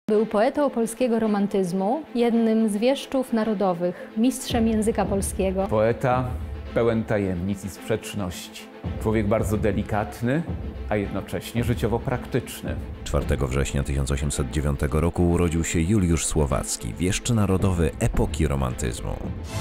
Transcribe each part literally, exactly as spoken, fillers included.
Był poetą polskiego romantyzmu, jednym z wieszczów narodowych, mistrzem języka polskiego. Poeta pełen tajemnic i sprzeczności. Człowiek bardzo delikatny, a jednocześnie życiowo praktyczny. czwartego września tysiąc osiemset dziewiątego roku urodził się Juliusz Słowacki, wieszcz narodowy epoki romantyzmu.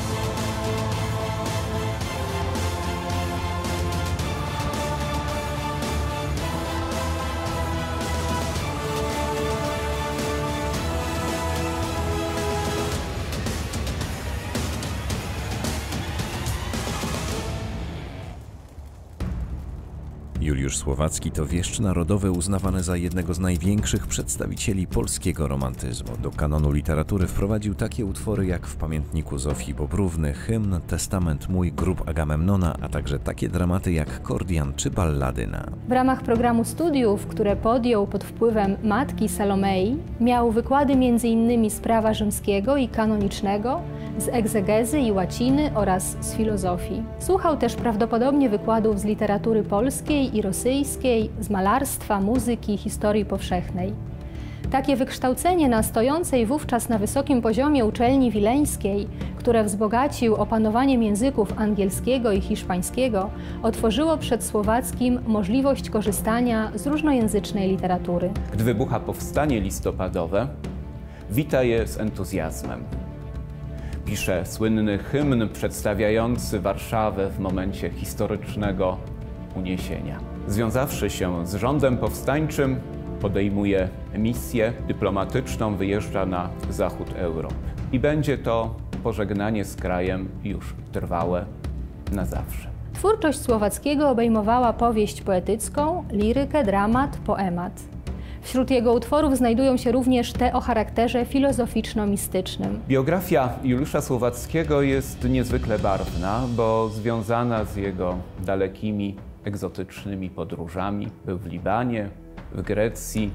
Juliusz Słowacki to wieszcz narodowy uznawany za jednego z największych przedstawicieli polskiego romantyzmu. Do kanonu literatury wprowadził takie utwory jak W pamiętniku Zofii Bobrówny, Hymn, Testament mój, Grób Agamemnona, a także takie dramaty jak Kordian czy Balladyna. W ramach programu studiów, które podjął pod wpływem matki Salomei, miał wykłady między innymi z prawa rzymskiego i kanonicznego, z egzegezy i łaciny oraz z filozofii. Słuchał też prawdopodobnie wykładów z literatury polskiej i rosyjskiej, z malarstwa, muzyki, historii powszechnej. Takie wykształcenie na stojącej wówczas na wysokim poziomie uczelni wileńskiej, które wzbogacił opanowaniem języków angielskiego i hiszpańskiego, otworzyło przed Słowackim możliwość korzystania z różnojęzycznej literatury. Gdy wybucha powstanie listopadowe, wita je z entuzjazmem. Pisze słynny hymn przedstawiający Warszawę w momencie historycznego uniesienia. Związawszy się z rządem powstańczym, podejmuje misję dyplomatyczną, wyjeżdża na zachód Europy. I będzie to pożegnanie z krajem już trwałe na zawsze. Twórczość Słowackiego obejmowała powieść poetycką, lirykę, dramat, poemat. Wśród jego utworów znajdują się również te o charakterze filozoficzno-mistycznym. Biografia Juliusza Słowackiego jest niezwykle barwna, bo związana z jego dalekimi, egzotycznymi podróżami. Był w Libanie, w Grecji,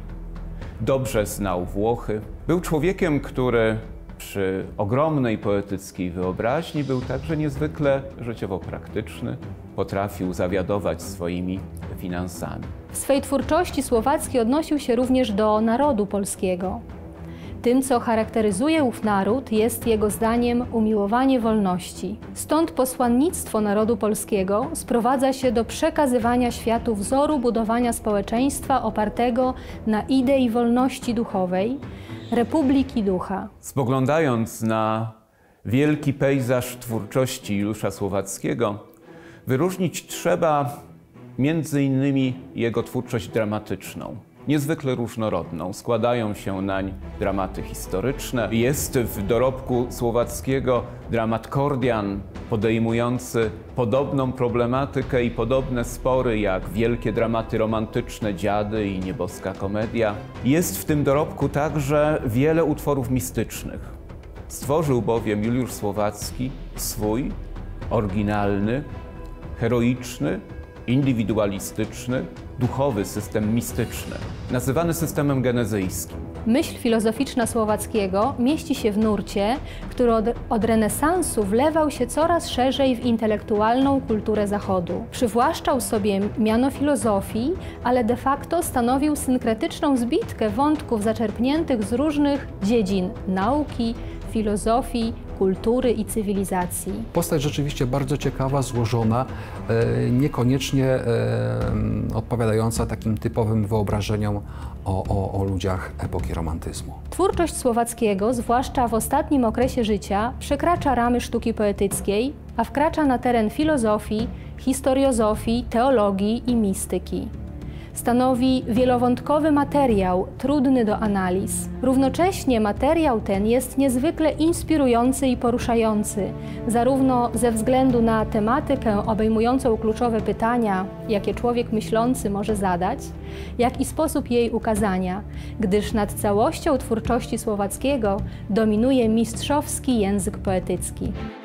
dobrze znał Włochy. Był człowiekiem, który przy ogromnej poetyckiej wyobraźni był także niezwykle życiowo praktyczny, potrafił zawiadować swoimi finansami. W swej twórczości Słowacki odnosił się również do narodu polskiego. Tym, co charakteryzuje ów naród, jest jego zdaniem umiłowanie wolności. Stąd posłannictwo narodu polskiego sprowadza się do przekazywania światu wzoru budowania społeczeństwa opartego na idei wolności duchowej, republiki ducha. Spoglądając na wielki pejzaż twórczości Juliusza Słowackiego, wyróżnić trzeba między innymi jego twórczość dramatyczną. Niezwykle różnorodną. Składają się nań dramaty historyczne. Jest w dorobku Słowackiego dramat Kordian, podejmujący podobną problematykę i podobne spory jak wielkie dramaty romantyczne Dziady i Nieboska komedia. Jest w tym dorobku także wiele utworów mistycznych. Stworzył bowiem Juliusz Słowacki swój oryginalny, heroiczny, indywidualistyczny, duchowy system mistyczny, nazywany systemem genezyjskim. Myśl filozoficzna Słowackiego mieści się w nurcie, który od, od renesansu wlewał się coraz szerzej w intelektualną kulturę Zachodu. Przywłaszczał sobie miano filozofii, ale de facto stanowił synkretyczną zbitkę wątków zaczerpniętych z różnych dziedzin nauki, filozofii, kultury i cywilizacji. Postać rzeczywiście bardzo ciekawa, złożona, e, niekoniecznie e, odpowiadająca takim typowym wyobrażeniom o, o, o ludziach epoki romantyzmu. Twórczość Słowackiego, zwłaszcza w ostatnim okresie życia, przekracza ramy sztuki poetyckiej, a wkracza na teren filozofii, historiozofii, teologii i mistyki. Stanowi wielowątkowy materiał, trudny do analiz. Równocześnie materiał ten jest niezwykle inspirujący i poruszający, zarówno ze względu na tematykę obejmującą kluczowe pytania, jakie człowiek myślący może zadać, jak i sposób jej ukazania, gdyż nad całością twórczości Słowackiego dominuje mistrzowski język poetycki.